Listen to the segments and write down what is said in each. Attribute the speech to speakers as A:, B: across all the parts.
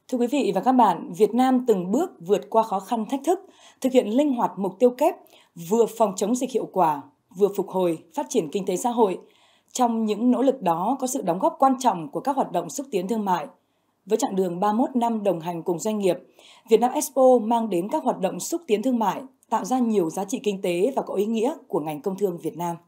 A: Thưa quý vị và các bạn, Việt Nam từng bước vượt qua khó khăn thách thức, thực hiện linh hoạt mục tiêu kép, vừa phòng chống dịch hiệu quả, vừa phục hồi, phát triển kinh tế xã hội. Trong những nỗ lực đó có sự đóng góp quan trọng của các hoạt động xúc tiến thương mại. Với chặng đường 31 năm đồng hành cùng doanh nghiệp, Vietnam Expo mang đến các hoạt động xúc tiến thương mại, tạo ra nhiều giá trị kinh tế và có ý nghĩa của ngành công thương Việt Nam.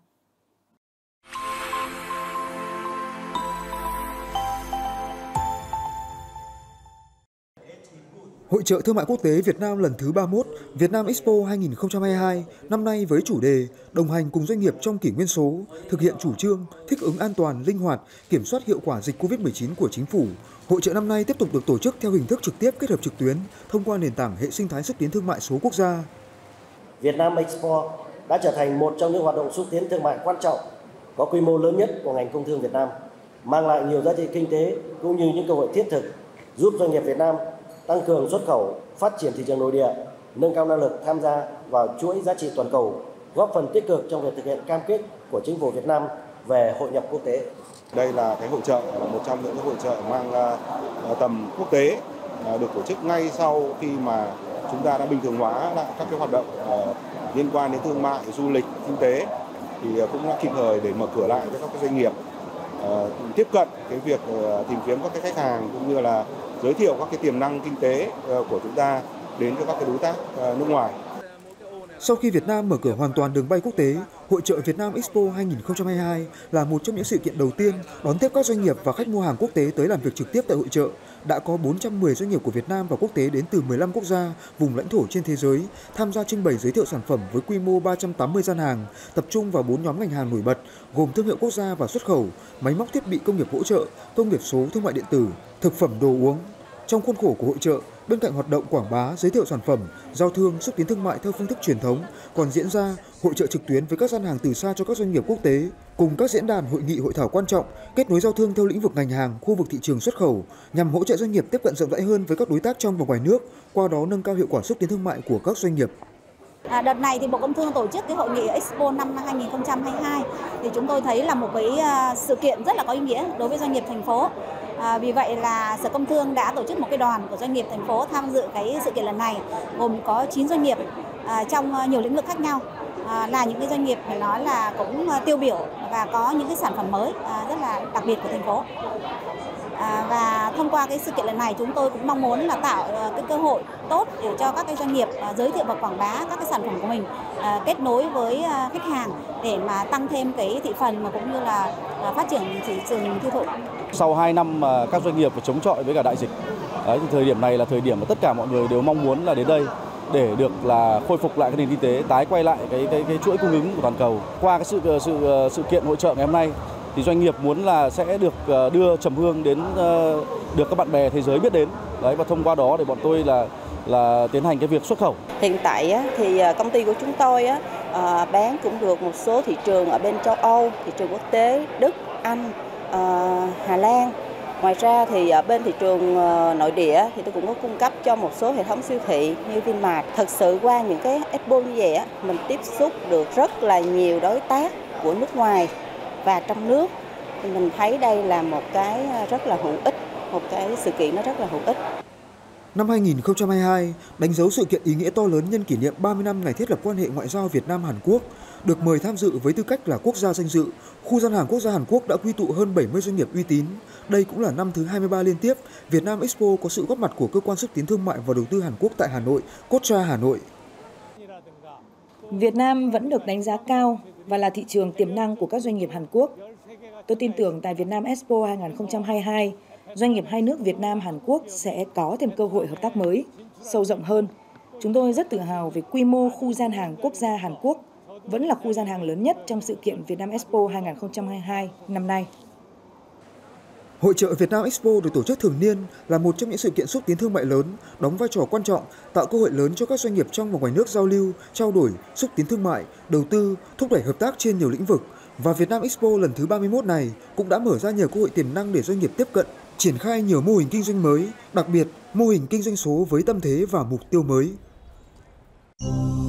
B: Hội chợ thương mại quốc tế Việt Nam lần thứ 31, Vietnam Expo 2022, năm nay với chủ đề đồng hành cùng doanh nghiệp trong kỷ nguyên số, thực hiện chủ trương thích ứng an toàn, linh hoạt, kiểm soát hiệu quả dịch Covid-19 của chính phủ. Hội chợ năm nay tiếp tục được tổ chức theo hình thức trực tiếp kết hợp trực tuyến thông qua nền tảng hệ sinh thái xúc tiến thương mại số quốc gia.
C: Vietnam Expo đã trở thành một trong những hoạt động xúc tiến thương mại quan trọng, có quy mô lớn nhất của ngành công thương Việt Nam, mang lại nhiều giá trị kinh tế cũng như những cơ hội thiết thực giúp doanh nghiệp Việt Nam tăng cường xuất khẩu, phát triển thị trường nội địa, nâng cao năng lực tham gia vào chuỗi giá trị toàn cầu, góp phần tích cực trong việc thực hiện cam kết của chính phủ Việt Nam về hội nhập quốc tế.
D: Đây là cái hội chợ, là một trong những hội chợ mang tầm quốc tế, được tổ chức ngay sau khi mà chúng ta đã bình thường hóa lại các cái hoạt động liên quan đến thương mại, du lịch, kinh tế, thì cũng đã kịp thời để mở cửa lại cho các cái doanh nghiệp tiếp cận cái việc tìm kiếm các cái khách hàng cũng như là giới thiệu các cái tiềm năng kinh tế của chúng ta đến cho các cái đối tác nước ngoài.
B: Sau khi Việt Nam mở cửa hoàn toàn đường bay quốc tế, Hội chợ Việt Nam Expo 2022 là một trong những sự kiện đầu tiên đón tiếp các doanh nghiệp và khách mua hàng quốc tế tới làm việc trực tiếp tại hội chợ. Đã có 410 doanh nghiệp của Việt Nam và quốc tế đến từ 15 quốc gia, vùng lãnh thổ trên thế giới tham gia trưng bày giới thiệu sản phẩm với quy mô 380 gian hàng, tập trung vào 4 nhóm ngành hàng nổi bật gồm thương hiệu quốc gia và xuất khẩu, máy móc thiết bị công nghiệp hỗ trợ, công nghiệp số, thương mại điện tử, thực phẩm đồ uống. Trong khuôn khổ của hội chợ, bên cạnh hoạt động quảng bá, giới thiệu sản phẩm, giao thương, xúc tiến thương mại theo phương thức truyền thống, còn diễn ra hội chợ trực tuyến với các gian hàng từ xa cho các doanh nghiệp quốc tế, cùng các diễn đàn, hội nghị, hội thảo quan trọng, kết nối giao thương theo lĩnh vực ngành hàng, khu vực thị trường xuất khẩu, nhằm hỗ trợ doanh nghiệp tiếp cận rộng rãi hơn với các đối tác trong và ngoài nước, qua đó nâng cao hiệu quả xúc tiến thương mại của các doanh nghiệp.
E: Đợt này thì Bộ Công Thương tổ chức cái hội nghị Expo năm 2022 thì chúng tôi thấy là một cái sự kiện rất là có ý nghĩa đối với doanh nghiệp thành phố. Vì vậy là Sở Công Thương đã tổ chức một cái đoàn của doanh nghiệp thành phố tham dự cái sự kiện lần này, gồm có 9 doanh nghiệp trong nhiều lĩnh vực khác nhau, là những cái doanh nghiệp phải nói là cũng tiêu biểu và có những cái sản phẩm mới rất là đặc biệt của thành phố. Và thông qua cái sự kiện lần này chúng tôi cũng mong muốn là tạo cái cơ hội tốt để cho các cái doanh nghiệp giới thiệu và quảng bá các cái sản phẩm của mình, kết nối với khách hàng để mà tăng thêm cái thị phần mà cũng như là phát triển thị trường tiêu thụ.
F: Sau 2 năm mà các doanh nghiệp phải chống chọi với cả đại dịch, thì thời điểm này là thời điểm mà tất cả mọi người đều mong muốn là đến đây để được là khôi phục lại cái nền kinh tế, tái quay lại cái chuỗi cung ứng của toàn cầu. Qua cái sự kiện hội chợ ngày hôm nay thì doanh nghiệp muốn là sẽ được đưa Trầm Hương đến được các bạn bè thế giới biết đến. Đấy, và thông qua đó để bọn tôi là tiến hành cái việc xuất khẩu.
G: Hiện tại thì công ty của chúng tôi bán cũng được một số thị trường ở bên châu Âu, thị trường quốc tế, Đức, Anh, Hà Lan. Ngoài ra thì ở bên thị trường nội địa thì tôi cũng có cung cấp cho một số hệ thống siêu thị như Vinmart. Thực sự qua những cái expo như vậy mình tiếp xúc được rất là nhiều đối tác của nước ngoài và trong nước. Thì mình thấy đây là một cái rất là hữu ích, một cái sự kiện nó rất là hữu ích.
B: Năm 2022 đánh dấu sự kiện ý nghĩa to lớn nhân kỷ niệm 30 năm ngày thiết lập quan hệ ngoại giao Việt Nam-Hàn Quốc. Được mời tham dự với tư cách là quốc gia danh dự, khu gian hàng quốc gia Hàn Quốc đã quy tụ hơn 70 doanh nghiệp uy tín. Đây cũng là năm thứ 23 liên tiếp Vietnam Expo có sự góp mặt của cơ quan xúc tiến thương mại và đầu tư Hàn Quốc tại Hà Nội, Cocha Hà Nội.
A: Việt Nam vẫn được đánh giá cao và là thị trường tiềm năng của các doanh nghiệp Hàn Quốc. Tôi tin tưởng tại Vietnam Expo 2022, doanh nghiệp hai nước Việt Nam Hàn Quốc sẽ có thêm cơ hội hợp tác mới, sâu rộng hơn. Chúng tôi rất tự hào về quy mô khu gian hàng quốc gia Hàn Quốc, vẫn là khu gian hàng lớn nhất trong sự kiện Vietnam Expo 2022 năm nay.
B: Hội chợ Việt Nam Expo được tổ chức thường niên là một trong những sự kiện xúc tiến thương mại lớn, đóng vai trò quan trọng, tạo cơ hội lớn cho các doanh nghiệp trong và ngoài nước giao lưu, trao đổi, xúc tiến thương mại, đầu tư, thúc đẩy hợp tác trên nhiều lĩnh vực. Và Vietnam Expo lần thứ 31 này cũng đã mở ra nhiều cơ hội tiềm năng để doanh nghiệp tiếp cận, triển khai nhiều mô hình kinh doanh mới, đặc biệt mô hình kinh doanh số với tâm thế và mục tiêu mới.